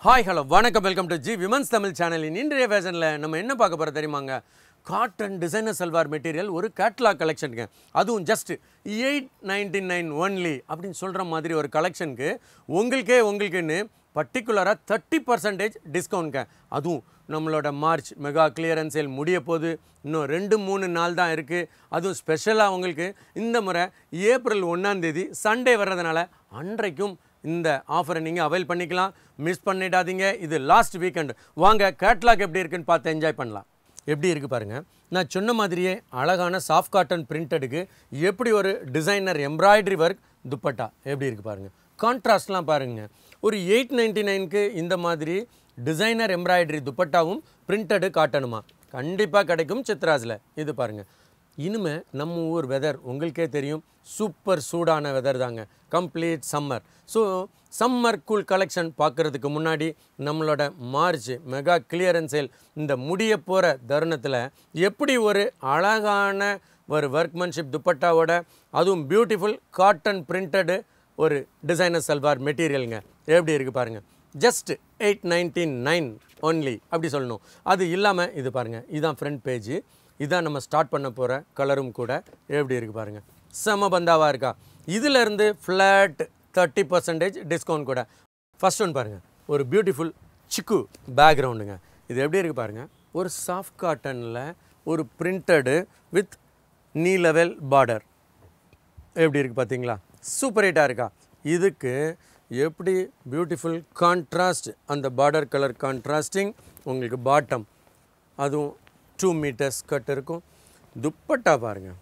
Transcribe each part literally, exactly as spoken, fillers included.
Hi, hello, வணக்கம் welcome to G women's Tamil சேனலின் இன்றைய ஃபேஷனில் நம்ம என்ன பார்க்க போகிறோம் தெரியுமாங்க? காட்டன் டிசைனர் சல்வார் மெட்டீரியல் ஒரு கேட்லாக் கலெக்ஷனுங்க. அதுவும் just eight ninety nine only அப்படின்னு சொல்கிற மாதிரி ஒரு கலெக்ஷனுக்கு உங்களுக்கே உங்களுக்குன்னு பர்டிகுலராக தேர்ட்டி பர்சன்டேஜ் டிஸ்கவுண்ட்ங்க. அதுவும் நம்மளோட மார்ச் மெகா கிளியரன்ஸ் சேல் முடிய போது இன்னும் ரெண்டு மூணு நாள் தான் இருக்குது. அதுவும் ஸ்பெஷலாக உங்களுக்கு இந்த முறை ஏப்ரல் ஒன்றாந்தேதி சண்டே வர்றதுனால அன்றைக்கும் இந்த ஆஃபரை நீங்கள் அவைல் பண்ணிக்கலாம். மிஸ் பண்ணிடாதீங்க. இது லாஸ்ட் வீக்கெண்ட். வாங்க கேட்லாக் எப்படி இருக்குன்னு பார்த்து என்ஜாய் பண்ணலாம். எப்படி இருக்குது பாருங்கள். நான் சொன்ன மாதிரியே அழகான சாஃப்ட் காட்டன் பிரிண்டடுக்கு எப்படி ஒரு டிசைனர் எம்ப்ராய்டரி ஒர்க் துப்பட்டா எப்படி இருக்குது பாருங்கள். கான்ட்ராஸ்ட்லாம் பாருங்கள். ஒரு எயிட் நைன்ட்டி நைனுக்கு இந்த மாதிரி டிசைனர் எம்ப்ராய்டரி துப்பட்டாவும் பிரிண்டடு காட்டணுமா? கண்டிப்பாக கிடைக்கும் சித்ராஸில். இது பாருங்கள். இனிமே நம்ம ஊர் வெதர் உங்களுக்கே தெரியும், சூப்பர் சூடான வெதர் தாங்க. Complete summer. So summer cool collection பார்க்குறதுக்கு முன்னாடி நம்மளோட மார்ச் மெகா கிளியரன்ஸ் சேல் இந்த முடிய போகிற தருணத்தில் எப்படி ஒரு அழகான ஒரு ஒர்க்மன்ஷிப் துப்பட்டாவோட அதுவும் பியூட்டிஃபுல் காட்டன் பிரிண்டடு ஒரு டிசைனர் சல்வார் மெட்டீரியலுங்க எப்படி இருக்குது பாருங்கள். Just eight ninety nine only அப்படி சொல்லணும். அது இல்லாமல் இது பாருங்கள், இதுதான் ஃப்ரண்ட் பேஜு. இதான் நம்ம ஸ்டார்ட் பண்ண போகிற கலரும் கூட எப்படி இருக்குது பாருங்கள். செம பந்தாவாக இருக்கா. இதிலேருந்து ஃப்ளாட் தேர்ட்டி பர்சன்டேஜ் டிஸ்கவுண்ட் கூட. ஃபஸ்ட் ஒன் பாருங்கள், ஒரு பியூட்டிஃபுல் சிக்கு பேக்ரவுண்டுங்க. இது எப்படி இருக்குது பாருங்கள். ஒரு சாஃப்ட் காட்டனில் ஒரு printed with knee level border எப்படி இருக்குது பார்த்தீங்களா? சூப்பர் ஹிட்டாக இருக்கா. இதுக்கு எப்படி பியூட்டிஃபுல் கான்ட்ராஸ்ட், அந்த பார்டர் கலர் கான்ட்ராஸ்டிங் உங்களுக்கு பாட்டம், அதுவும் டூ மீட்டர்ஸ் கட் இருக்கும். துப்பட்டா பாருங்கள்,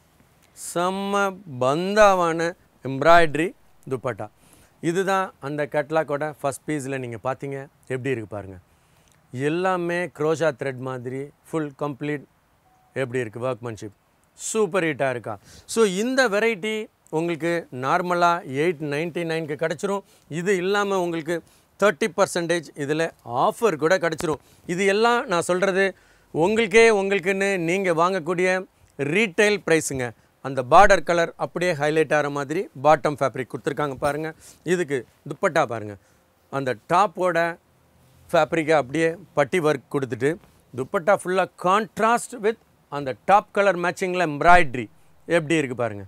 செம்ம பந்தாவான எம்ப்ராய்ட்ரி துப்பட்டா. இதுதான் அந்த கேட்லாக்கோட ஃபஸ்ட் பீஸில் நீங்கள் பார்த்தீங்க எப்படி இருக்குது பாருங்கள். எல்லாமே க்ரோஷா த்ரெட் மாதிரி ஃபுல் கம்ப்ளீட் எப்படி இருக்குது ஒர்க்மன்ஷிப். சூப்பர் ஹிட்டாக இருக்கா. ஸோ இந்த வெரைட்டி உங்களுக்கு நார்மலாக எயிட் நைன்ட்டி நைனுக்கு கிடச்சிரும். இது இல்லாமல் உங்களுக்கு தேர்ட்டி பர்சன்டேஜ் இதில் ஆஃபர் கூட கிடச்சிரும். இது எல்லாம் நான் சொல்கிறது உங்களுக்கே உங்களுக்குன்னு நீங்கள் வாங்கக்கூடிய ரீட்டைல் ப்ரைஸுங்க. அந்த பார்டர் கலர் அப்படியே ஹைலைட் ஆகிற மாதிரி பாட்டம் ஃபேப்ரிக் கொடுத்துருக்காங்க பாருங்கள். இதுக்கு துப்பட்டா பாருங்கள், அந்த டாப்போட ஃபேப்ரிக்கை அப்படியே பட்டி ஒர்க் கொடுத்துட்டு துப்பட்டா ஃபுல்லாக கான்ட்ராஸ்ட் வித் அந்த டாப் கலர் மேட்சிங்கில் எம்ப்ராய்ட்ரி எப்படி இருக்குது பாருங்கள்.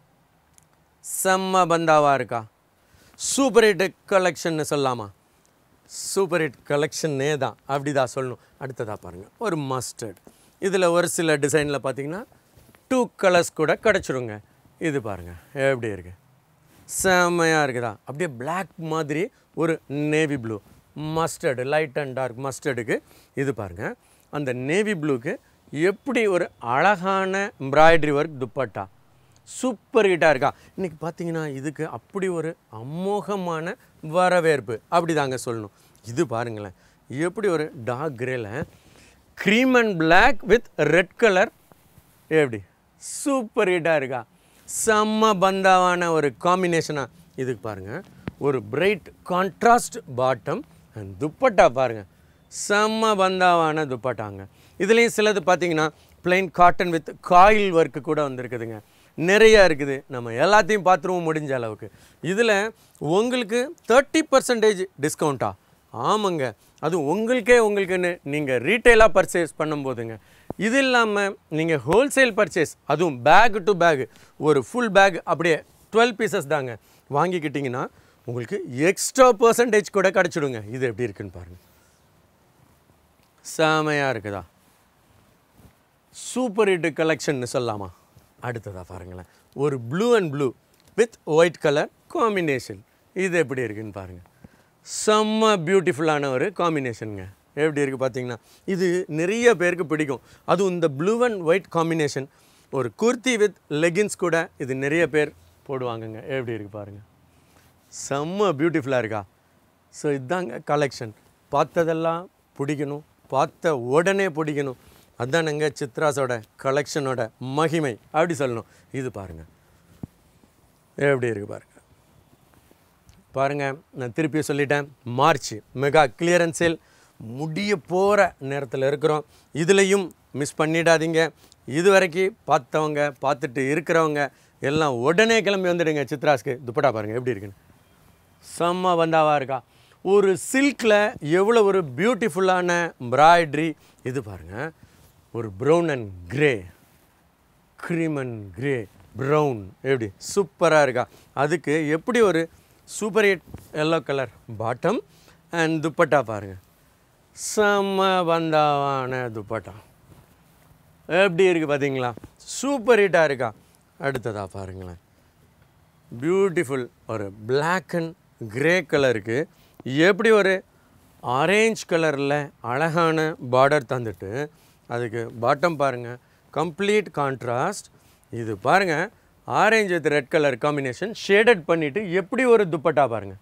செம்ம பந்தாவாக இருக்கா. சூப்பர் ஹிட் கலெக்ஷன்னு சொல்லலாமா? சூப்பர் ஹிட் கலெக்ஷன்னே தான், அப்படி தான் சொல்லணும். அடுத்ததாக பாருங்கள், ஒரு மஸ்டர்ட். இதில் ஒரு சில டிசைனில் பார்த்தீங்கன்னா டூ கலர்ஸ் கூட கிடச்சிருங்க. இது பாருங்கள் எப்படி இருக்குது. செம்மையாக இருக்குதா. அப்படியே பிளாக் மாதிரி ஒரு navy blue mustard, light and dark மஸ்டர்டுக்கு இது பாருங்கள். அந்த நேவி ப்ளூக்கு எப்படி ஒரு அழகான எம்ப்ராய்டரி ஒர்க் துப்பட்டா. சூப்பர் ஹிட்டாக இருக்கா. இன்றைக்கி பார்த்தீங்கன்னா இதுக்கு அப்படி ஒரு அமோகமான வரவேற்பு அப்படி தாங்க சொல்லணும். இது பாருங்களேன், எப்படி ஒரு டார்க் கிரேல cream and black with red colour எப்படி சூப்பர் ஹிட்டாக இருக்கா. செம்ம பந்தாவான ஒரு காம்பினேஷனாக இதுக்கு பாருங்கள். ஒரு bright contrast bottom and dupatta பாருங்கள். செம்ம பந்தாவான துப்பட்டாங்க. இதுலேயும் சிலது பார்த்தீங்கன்னா plain cotton with coil work கூட வந்திருக்குதுங்க. நிறையா இருக்குது. நம்ம எல்லாத்தையும் பார்த்துருவோம் முடிஞ்ச அளவுக்கு. இதில் உங்களுக்கு தேர்ட்டி பர்சன்டேஜ் டிஸ்கவுண்ட்டா? ஆமாங்க. அது உங்களுக்கே உங்களுக்குன்னு நீங்கள் ரீட்டெயிலாக பர்ச்சேஸ் பண்ணும்போதுங்க. இது இல்லாமல் நீங்கள் ஹோல்சேல் பர்ச்சேஸ், அதுவும் பேக் டு பேக் ஒரு ஃபுல் பேக் அப்படியே டுவெல் பீசஸ் தாங்க வாங்கிக்கிட்டிங்கன்னா உங்களுக்கு எக்ஸ்ட்ரா பர்சன்டேஜ் கூட கிடச்சிடுங்க. இது எப்படி இருக்குன்னு பாருங்கள். செமையாக இருக்குதா. சூப்பர் ஹிட் கலெக்ஷன்னு சொல்லலாமா? அடுத்ததாக பாருங்களேன், ஒரு blue and blue with white colour combination. இது எப்படி இருக்குன்னு பாருங்கள். செம்ம பியூட்டிஃபுல்லான ஒரு காம்பினேஷனுங்க. எப்படி இருக்குது பார்த்தீங்கன்னா இது நிறைய பேருக்கு பிடிக்கும். அதுவும் இந்த ப்ளூ அண்ட் ஒயிட் காம்பினேஷன் ஒரு குர்த்தி வித் லெகின்ஸ் கூட இது நிறைய பேர் போடுவாங்கங்க. எப்படி இருக்குது பாருங்கள். செம்ம பியூட்டிஃபுல்லாக இருக்கா. ஸோ இதுதாங்க கலெக்ஷன். பார்த்ததெல்லாம் பிடிக்கணும், பார்த்த உடனே பிடிக்கணும். அதுதானங்க சித்ராஸோட கலெக்ஷனோட மகிமை அப்படி சொல்லணும். இது பாருங்கள் எப்படி இருக்குது பாருங்கள். பாருங்கள், நான் திருப்பி சொல்லிட்டேன், மார்ச் மெகா கிளியரன்ஸ் சேல் முடிய போகிற நேரத்தில் இருக்கிறோம். இதுலேயும் மிஸ் பண்ணிடாதீங்க. இது வரைக்கும் பார்த்தவங்க பார்த்துட்டு இருக்கிறவங்க எல்லாம் உடனே கிளம்பி வந்துடுங்க சித்ராஸ்க்கு. துப்பட்டா பாருங்கள் எப்படி இருக்குன்னு. செம்ம பந்தாவாக இருக்கா. ஒரு சில்கில் எவ்வளோ ஒரு பியூட்டிஃபுல்லான எம்ப்ராய்டரி. இது பாருங்கள், ஒரு brown and grey, cream and grey brown, எப்படி சூப்பராக இருக்கா. அதுக்கு எப்படி ஒரு super hit yellow colour bottom and dupatta பாருங்கள், செம்ம பந்தாவான துப்பட்டா எப்படி இருக்குது பார்த்தீங்களா, சூப்பர் ஹிட்டாக இருக்கா. அடுத்ததாக பாருங்களேன், பியூட்டிஃபுல் ஒரு பிளாக் அண்ட் கிரே கலருக்கு எப்படி ஒரு ஆரேஞ்ச் கலரில் அழகான பார்டர் தந்துட்டு அதுக்கு பாட்டம் பாருங்கள், கம்ப்ளீட் கான்ட்ராஸ்ட். இது பாருங்கள், orange with red colour combination shaded பண்ணிவிட்டு எப்படி ஒரு துப்பட்டா பாருங்கள்,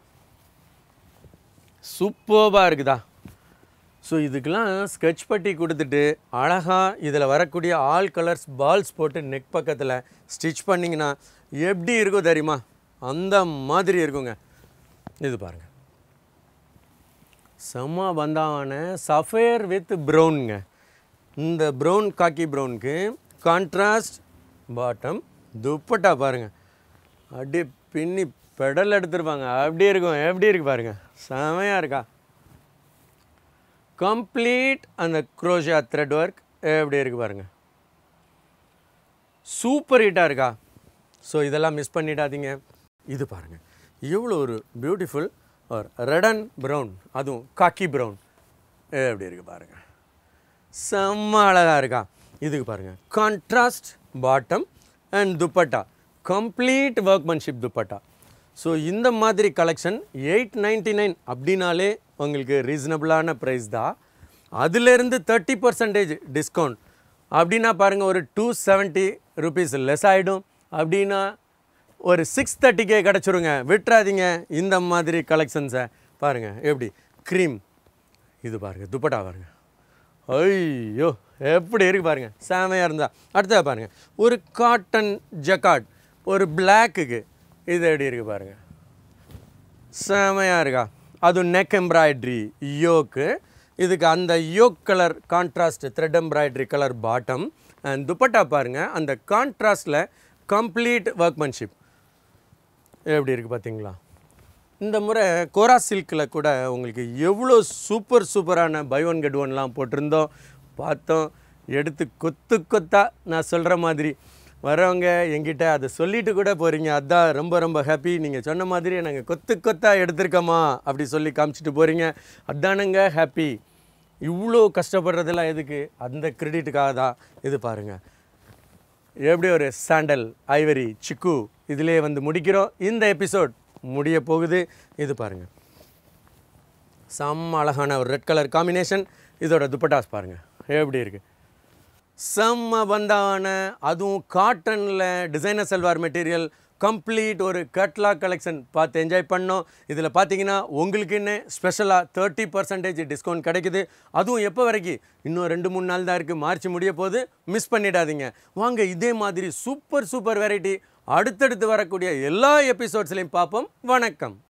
சூப்பராக இருக்குதா. ஸோ இதுக்கெலாம் ஸ்கெட்ச் பட்டி கொடுத்துட்டு அழகாக இதில் வரக்கூடிய ஆல் கலர்ஸ் பால்ஸ் போட்டு நெக் பக்கத்தில் ஸ்டிச் பண்ணிங்கன்னா எப்படி இருக்கும் தெரியுமா, அந்த மாதிரி இருக்குங்க. இது பாருங்கள், செம்ம பந்தாவான சஃபேர் வித் ப்ரௌனுங்க. இந்த ப்ரௌன் காக்கி ப்ரௌனுக்கு கான்ட்ராஸ்ட் பாட்டம், துப்பட்டா பாருங்கள், அப்படியே பின்னி பெடல் எடுத்துருப்பாங்க, அப்படியே இருக்கும். எப்படி இருக்குது பாருங்கள், செமையாக இருக்கா. கம்ப்ளீட் அந்த க்ரோஷா த்ரெட் ஒர்க் எப்படி இருக்குது பாருங்கள், சூப்பர் ஹிட்டாக இருக்கா. ஸோ இதெல்லாம் மிஸ் பண்ணிடாதீங்க. இது பாருங்கள், எவ்வளோ ஒரு பியூட்டிஃபுல் ஒரு ரெட் அண்ட் ப்ரௌன், அதுவும் காக்கி ப்ரௌன் எப்படி இருக்குது பாருங்கள், செம்ம அழகாக இருக்கா. இதுக்கு பாருங்கள், contrast bottom and dupatta, complete workmanship dupatta. So இந்த மாதிரி கலெக்ஷன் எயிட் நைன்ட்டி நைன் அப்படின்னாலே உங்களுக்கு ரீசனபிளான ப்ரைஸ் தான். அதுலேருந்து தேர்ட்டி பர்சன்டேஜ் டிஸ்கவுண்ட் அப்படின்னா பாருங்கள், ஒரு டூ செவன்ட்டி ருபீஸ் லெஸ் ஆகிடும். அப்படின்னா ஒரு சிக்ஸ் தேர்ட்டிக்கே கிடச்சிருங்க. விட்டுறாதீங்க இந்த மாதிரி கலெக்ஷன்ஸை. பாருங்கள் எப்படி க்ரீம், இது பாருங்கள் துப்பட்டா பாருங்கள், ஐயோ எப்படி இருக்குது பாருங்கள், செமையாக இருந்தால். அடுத்தது பாருங்கள், ஒரு காட்டன் ஜக்கார்ட் ஒரு பிளாக்குக்கு இது எப்படி இருக்குது பாருங்கள், செமையாக இருக்கா. அதுவும் நெக் எம்ப்ராய்ட்ரி யோக்கு, இதுக்கு அந்த yoke colour contrast thread embroidery colour bottom and dupatta பாருங்கள், அந்த கான்ட்ராஸ்டில் கம்ப்ளீட் ஒர்க்மன்ஷிப் எப்படி இருக்குது பார்த்தீங்களா. இந்த முறை கோரா சில்கில் கூட உங்களுக்கு எவ்வளோ சூப்பர் சூப்பரான பை ஒன் கெட் ஒன்லாம் போட்டிருந்தோம், பார்த்தோம். எடுத்து கொத்து கொத்தா நான் சொல்கிற மாதிரி வரவங்க எங்கிட்ட அதை சொல்லிட்டு கூட போகிறீங்க. அதுதான் ரொம்ப ரொம்ப ஹாப்பி. நீங்கள் சொன்ன மாதிரி நாங்கள் கொத்து கொத்தா எடுத்திருக்கோமா அப்படி சொல்லி காமிச்சிட்டு போகிறீங்க, அதானுங்க ஹாப்பி. இவ்வளோ கஷ்டப்படுறதெல்லாம் எதுக்கு, அந்த கிரெடிட்டுக்காக தான். இது பாருங்கள், எப்படி ஒரு சாண்டல் ஐவரி சிக்கு இதிலே வந்து முடிக்கிறோம். இந்த எபிசோட் முடிய போகுது. இது பாருங்கள், செம்ம அழகான ஒரு ரெட் கலர் காம்பினேஷன். இதோட துப்பட்டாஸ் பாருங்கள் எப்படி இருக்குது, செம்ம பந்தான, அதுவும் காட்டனில் டிசைனர் சல்வார் மெட்டீரியல், கம்ப்ளீட் ஒரு கட்லாக் கலெக்ஷன் பார்த்து என்ஜாய் பண்ணோம். இதில் பார்த்தீங்கன்னா உங்களுக்குன்னு ஸ்பெஷலாக தேர்ட்டி பர்சன்டேஜ் டிஸ்கவுண்ட் கிடைக்குது. அதுவும் எப்போ வரைக்கும், இன்னும் ரெண்டு மூணு நாள் தான் இருக்குது, மார்ச் முடிய போது. மிஸ் பண்ணிடாதீங்க. வாங்க இதே மாதிரி சூப்பர் சூப்பர் வெரைட்டி அடுத்தடுத்து வரக்கூடிய எல்லா எபிசோட்ஸ்லையும் பார்ப்போம். வணக்கம்.